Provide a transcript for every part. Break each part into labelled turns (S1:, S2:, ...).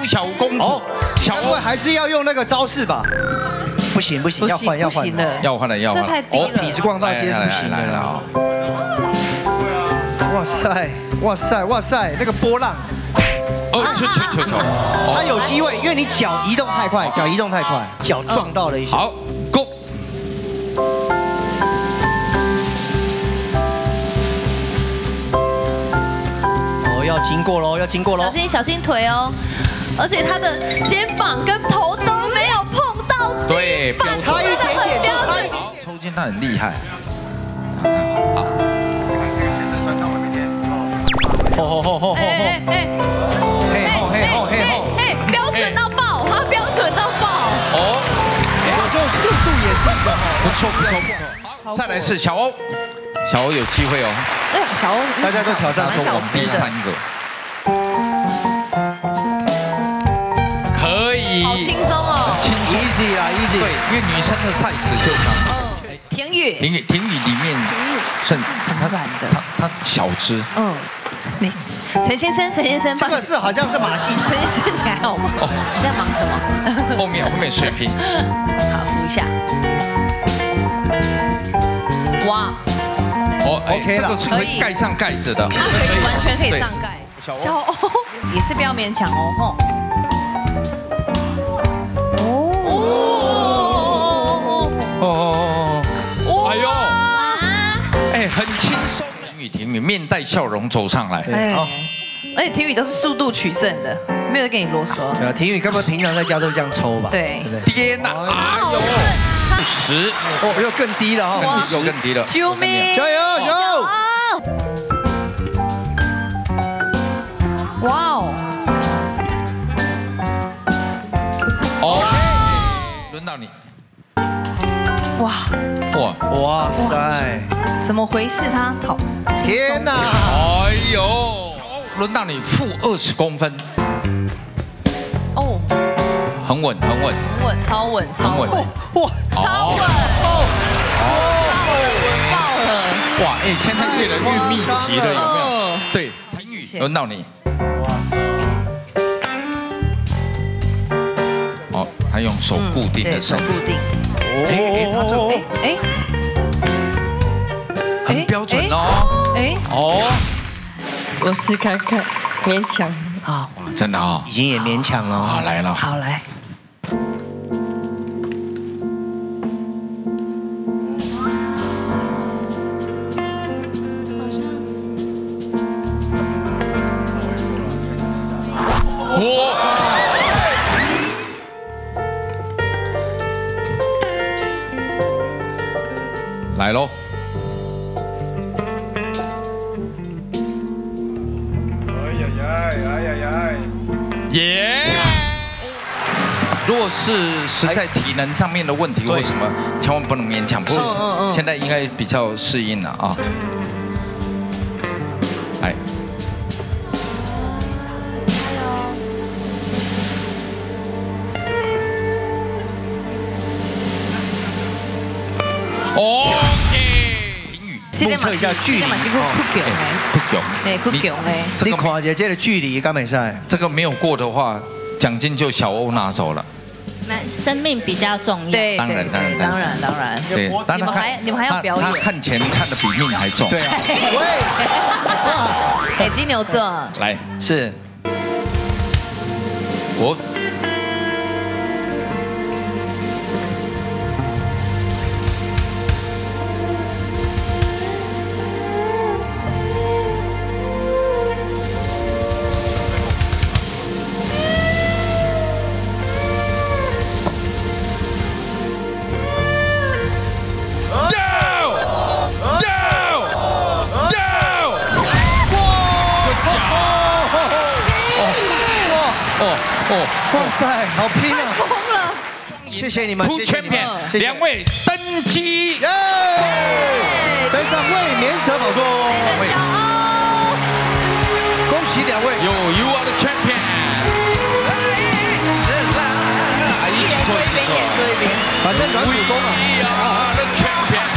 S1: 小公主。
S2: 小欧还是要用那个招式吧？不行，要换了。
S1: 这
S3: 太低了。
S2: 痞子逛大街是不行的啦。哇塞，那个波浪。他有机会，因为你脚移动太快，脚撞到了一些。
S1: 好 ，Go。
S2: 哦，要经过喽。
S3: 小心腿哦，而且他的肩膀跟头都没有碰到地板，
S2: 差一点点。
S1: 好，抽筋他很厉害。好。
S3: 标准到爆，他标准到爆。
S2: 哦，有时候速度也是一个
S1: 不错。好，再来是小欧，小欧有机会哦。
S3: 哎，小欧，
S2: 大家都挑战说我们
S1: 第3个。可以。
S3: 好轻松哦。
S1: 轻松
S2: ，easy。
S1: 对，因为女生的 size 就长。
S3: 田雨
S1: 里面算
S3: 很软的，
S1: 他小只。
S3: 你陈先生，
S2: 这个是好像是马戏。
S3: 陈先生，你还好吗？你在忙什么？
S1: 后面水平。
S3: 好，扶一下。哇。
S1: OK 这个是可以盖上盖子的。
S3: 它完全可以上盖。小欧也是不要勉强哦，
S1: 哎呦，很轻松。婷雨面带笑容走上来。
S3: 而且婷雨都是速度取胜的，没有在跟你啰嗦。
S2: 对啊，婷雨根本平常在家都这样抽吧？
S3: 对。
S1: 天哪！哎呦，10，
S2: 又更低了哈，
S1: 又更低了。
S3: 救命！
S2: 加油！
S3: 哇
S1: 哦！轮到你。哇
S2: 塞！
S3: 怎么回事？他好，
S2: 天哪！
S1: 哎呦，轮到你负20公分。
S3: 哦，
S1: 很稳，
S3: 超稳。
S2: 哇，
S3: 超稳！稳爆了！
S1: 哇，现在越来越密集了，有没有？对，婷雨，轮到你。好，他用手固定的身体。
S3: 手固定。
S1: 他这很标准哦。
S4: 我试看看，勉强。
S3: 好，
S1: 真的啊，
S2: 已经也勉强了。
S1: 好，来了。
S3: 好来。
S1: 来喽！耶！如果是实在体能上面的问题或什么，千万不能勉强。不是，现在应该比较适应了啊。来。OK， 婷雨，
S2: 目测一下距离。
S3: 酷强哎！
S2: 你看一下这个距离，敢没赛？
S1: 这个没有过的话，奖金就小欧拿走了。
S4: 生命比较重要。
S3: 对，
S1: 当然。
S3: 对，你们还要表演。
S1: 他看钱看得比命还重。
S2: 对啊。
S3: 哎，金牛座。
S1: 来，
S2: 是。
S1: 我。
S2: 哇塞，好拼啊！
S3: 疯了！
S2: 谢谢你们，谢谢你们
S1: ，2位登基，
S2: 耶！登上卫冕者宝座，
S3: 小欧，
S2: 恭喜2位。
S1: You are the champion。
S3: 一人做一边，
S2: 反正软骨功啊。
S1: We are the champion。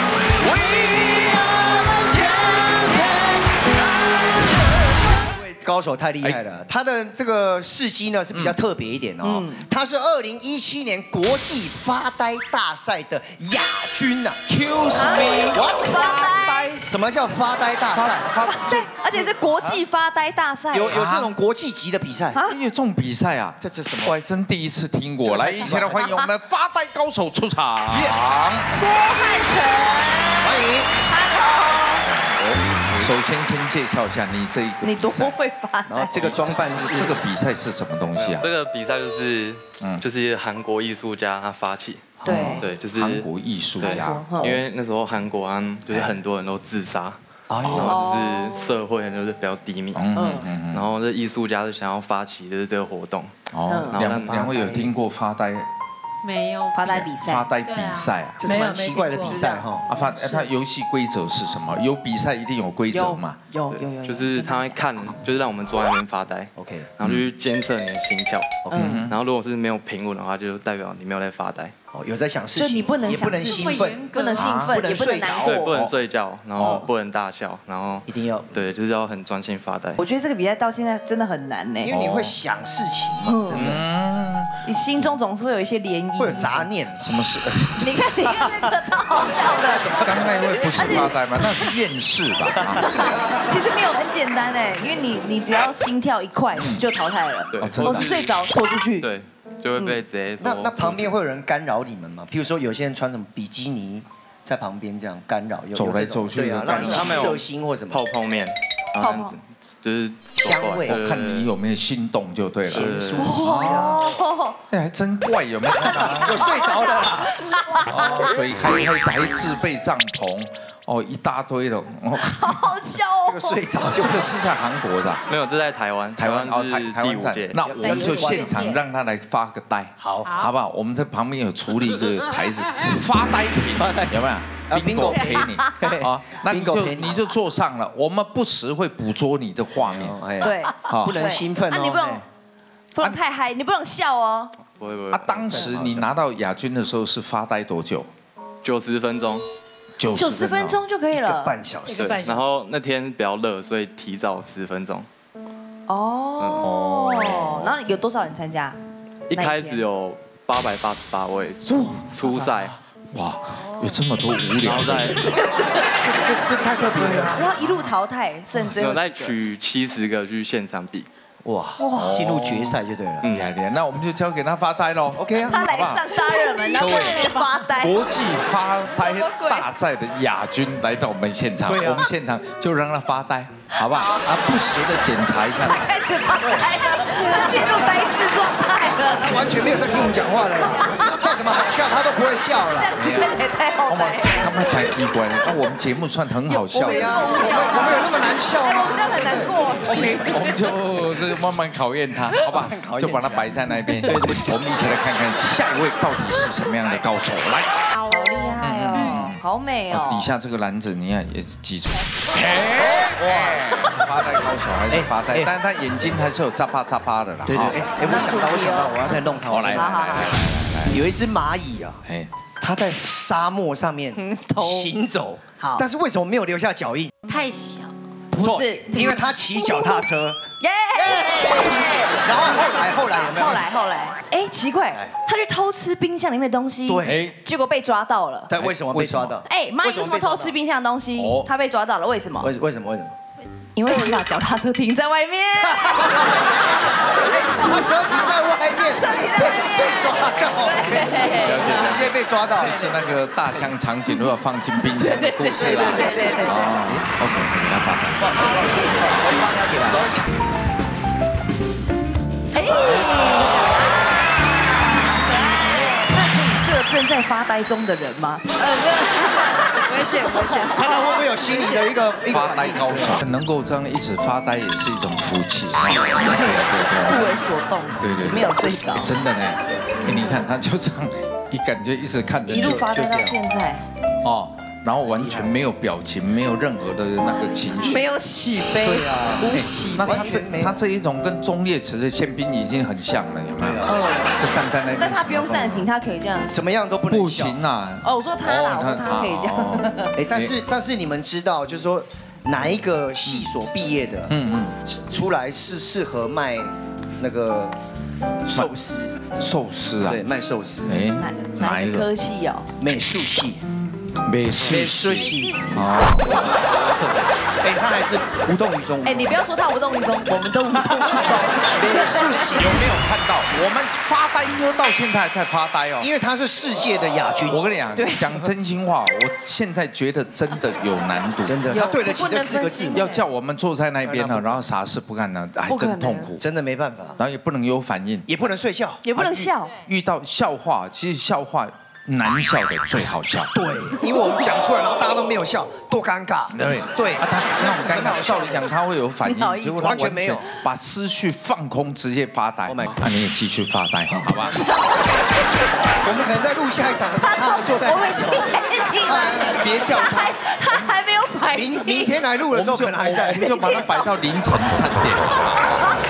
S2: 高高手太厉害了，他的这个事迹呢是比较特别一点哦。他是2017年国际发呆大赛的亚军呐。Excuse me，
S3: 发呆？
S2: 什么叫发呆大赛？
S3: 对，而且是国际发呆大赛。
S2: 有这种国际级的比赛
S1: 啊？有这种比赛啊？这什么？我还真第一次听过。来，一起来欢迎我们的发呆高手出场。
S3: 郭汉成，
S2: 欢迎。
S1: 首先介绍一下你这一个，
S3: 你多会发呆？
S2: 然后这个装扮是
S1: 这个比赛是什么东西啊？
S5: 这个比赛就是韩国艺术家他发起。对，就是
S1: 韩国艺术家。
S5: 因为那时候韩国就是很多人都自杀，然后就是社会就是比较低迷，然后这艺术家就想要发起就是这个活动。
S1: 哦，两位有听过发呆？
S4: 没有
S3: 发呆比赛，
S1: 发呆比赛啊，
S2: 这是蛮奇怪的比赛哈。
S1: 它游戏规则是什么？有比赛一定有规则嘛？
S3: 有，
S5: 就是他会看，就是让我们坐在那边发呆
S2: ，OK，
S5: 然后去监测你的心跳
S2: ，OK，
S5: 然后如果是没有平稳的话，就代表你没有在发呆。
S2: 哦，有在想事情，
S3: 就你不能
S2: 也不能兴奋，
S3: 不能兴奋，也不能难过，
S5: 对，不能睡觉，然后不能大笑，然后
S2: 一定要
S5: 对，就是要很专心发呆。
S3: 我觉得这个比赛到现在真的很难呢，
S2: 因为你会想事情嘛，真的，
S3: 你心中总是会有一些涟漪，
S2: 会有杂念。
S1: 什么事？
S3: 你看那个超好笑的，
S1: 刚那位不是发呆吗？那是厌世吧？
S3: 其实没有很简单哎，因为你只要心跳一快就淘汰了，我是睡着拖出去，
S5: 对。就会被直接说。
S2: 那旁边会有人干扰你们吗？譬如说有些人穿什么比基尼在旁边这样干扰，
S1: 走来走去的，
S2: 让你起色心或什么
S5: 泡面，泡面就是
S2: 香味，
S1: 我看你有没有心动就对了。
S2: 咸酥鸡啊，
S1: 哎，还真怪，有没有看到？
S2: 我睡着了啦。
S1: 哦，嘴还自备帐篷。哦，一大堆的，
S3: 好好笑哦！
S2: 这个睡着，
S1: 这个是在韩国的，
S5: 没有，这在台湾，
S1: 台湾站。那我们就现场让他来发个呆，好不好？我们在旁边有处理一个台子，发呆亭，有没有？宾果陪你啊，那你就坐上了，我们不时会捕捉你的画面，
S3: 对，
S2: 不能兴奋哦，
S3: 你不能太嗨，你不能笑哦。
S5: 不会。
S1: 当时你拿到亚军的时候是发呆多久
S5: ？90分钟。
S3: 90分钟就可以了，
S2: 一个半小时。
S5: 对，然后那天比较热，所以提早10分钟。
S3: 哦，然后有多少人参加？
S5: 一开始有888位初赛。
S1: 哇，有这么多无聊
S5: 在，
S2: 这太特别了。
S3: 然后一路淘汰，甚至
S5: 有再取70个去现场比。
S2: 哇，进入决赛就对了。
S1: 厉害，那我们就交给他发呆喽。
S2: OK 啊，
S3: 他来上大热门，然后发呆。
S1: 国际发呆大赛的亚军来到我们现场，我们现场就让他发呆，好不好？不时的检查一下。
S3: 他开始发呆了，进入呆滞状态了。
S2: 他完全没有在听我们讲话了，再怎么好笑他都不会笑了。
S3: 这样子也太好呆。
S1: 他们才奇怪，那我们节目算很好笑。
S2: 对呀，我们有那么难笑吗？
S3: 这样很难过。
S1: OK，我们就慢慢考验他，好吧？就把它摆在那边。对，我们一起来看看下一位到底是什么样的高手。来，
S3: 好厉害哦，好美哦。
S1: 底下这个篮子你看也是记住。发呆高手还是发呆，但是他眼睛还是有眨巴眨巴的啦。
S2: 对，我想到，我要再弄他。
S1: 来，
S2: 有一只蚂蚁啊，它在沙漠上面行走，但是为什么没有留下脚印？
S4: 太小。
S2: 不是，因为他骑脚踏车。耶！然后后来有没有？
S3: 后来，哎，奇怪，他去偷吃冰箱里面的东西，
S2: 对，
S3: 结果被抓到了。
S2: 但为什么被抓到？
S3: 哎，蚂蚁为什么偷吃冰箱的东西？他被抓到了，为什么？
S2: 为什么？
S3: 因为他把脚踏车停在外面。
S2: 把车停在外面，被抓到，
S1: 了解，
S2: 直接被抓到，
S1: 就是那个大象长颈鹿放进冰箱的故事啦。
S3: 对。
S1: 哦 ，OK， 给他发呆。
S2: 我发他给他。
S3: 哎，那可以射正在发呆中的人吗？危险！
S2: 看他会不会有心理的一个
S1: 发呆高手，能够这样一直发呆也是一种福气。对，
S3: 不为所动。
S1: 对，
S3: 没有睡着。
S1: 真的呢，你看他就这样，感觉一直看着，
S3: 一路发呆到现在。
S1: 哦。然后完全没有表情，没有任何的那个情绪，
S3: 没有喜悲，
S1: 对啊，
S3: 无喜。
S1: 那他这一种跟忠烈祠的宪兵已经很像了，有没有？就站在那边。
S3: 但他不用暂停，他可以这样，
S2: 怎么样都不能。
S1: 不行啊！
S3: 哦，我说他啦，我说他可以这样。
S2: 哎，但是你们知道，就是说哪一个系所毕业的，出来是适合卖那个寿司？
S1: 寿司啊？
S2: 对，卖寿司。
S6: 哎，哪一个科系哦？
S2: 美术系。
S1: 美术
S2: 系。哎，他还是无动于衷。
S6: 哎，你不要说他无动于衷，我们都无动于衷。
S2: 美术系
S1: 有没有看到？我们发呆又到现在还在发呆哦。
S2: 因为他是世界的亚军。
S1: 我跟你讲，讲真心话，我现在觉得真的有难度。
S2: 真的，他对得起这4个字。
S1: 要叫我们坐在那边呢，然后啥事不干呢，还真痛苦。
S2: 真的没办法。
S1: 然后也不能有反应，
S2: 也不能睡觉，
S6: 也不能笑。
S1: 遇到笑话，其实笑话。难笑的最好笑，
S2: 对，因为我们讲出来，然后大家都没有笑，多尴尬。对，
S1: 他那种尴尬，照理讲他会有反应，
S2: 结果完全没有，
S1: 把思绪放空，直接发呆。那你也继续发呆，好吧？
S2: 我们可能在录下一场的时候，他坐在。
S1: 别叫他，
S6: 他还没有反应。
S2: 明天来录的时候可能还在，
S1: 就把他摆到凌晨3点。